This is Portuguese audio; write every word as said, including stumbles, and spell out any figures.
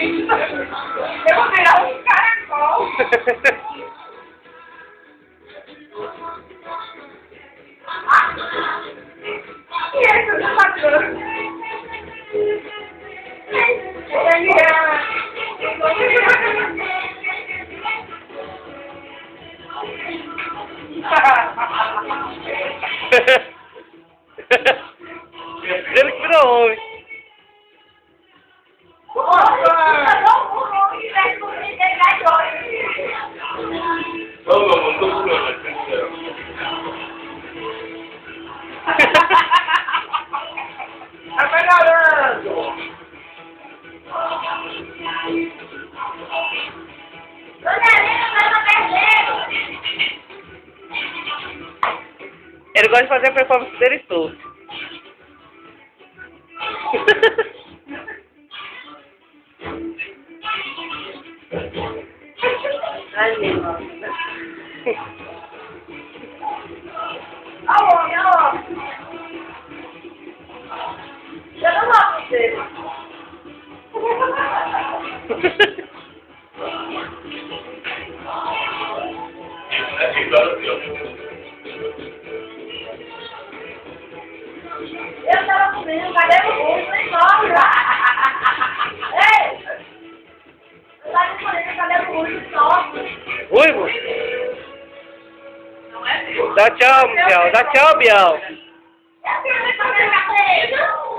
Eu vou virar um caracol. E esse é o padrão. Ele que virou homem. Não, não, não tô ficando, atenção. Tá melhorando! Ele gosta de fazer a performance dele todo. Ai, meu. Ó, homem, ó. Eu não gosto dele. É igual assim, ó. Eu tava comendo, cadê o rosto? Nem nome. Ei! Eu tava comendo, cadê o rosto? Ruivo? Não é meu. Dá tchau, Biel. Dá tchau, Biel. É a minha cabeça.